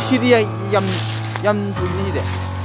ꯅꯨꯡꯁꯤꯗꯤ ꯌꯥꯝ ꯀꯨꯏꯅꯤꯗꯦ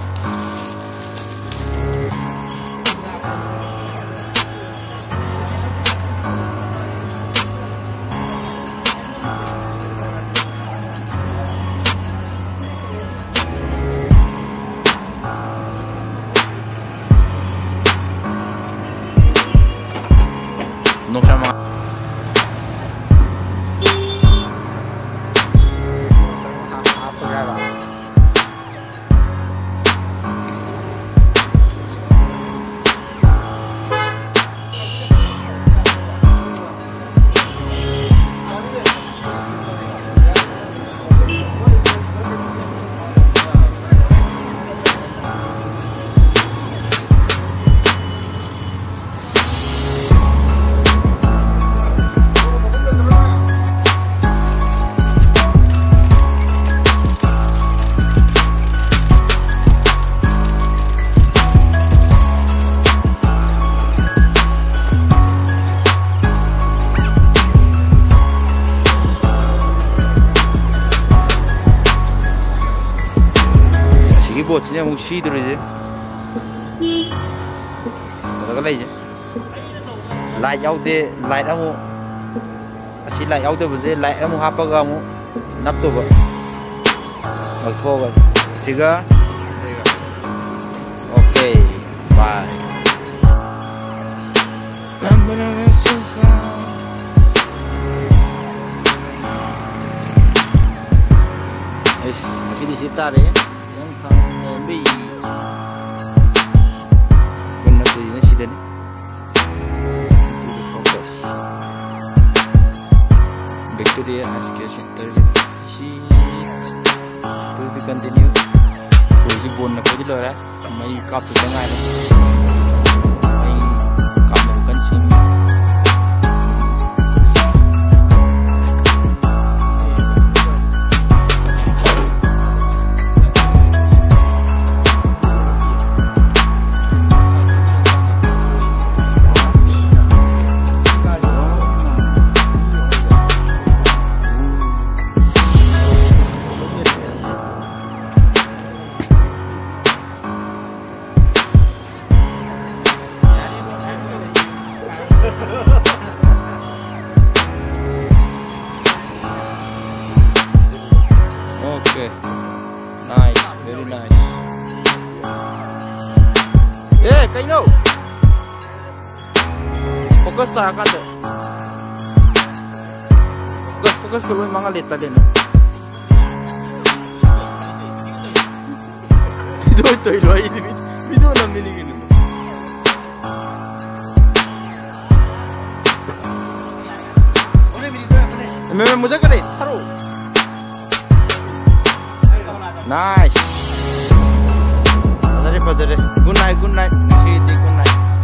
보트냐 뭐 시들어지 그러가 레이지 라이트 야우데 라이트 아무 아시 라이트 야우데 버제 라이트 아무 하빠가 아무 납도바 어토가 시가 오케이 바이 에이씨 아시 디시타레 Bi Kena tu ini sida ni fokus back to the SK center to be continue कोई बोल ना कोई लो रहा है मैं काप तो चंगा है मैं काप में Kansi Okay, nice, very nice. Eh, kaino. Fokus tak akan tu. Fokus kalau memang leta dia. Itu ini video nak mini gini. Memang mudah kan? Taruh. Nice. Padre. Good night. Good night.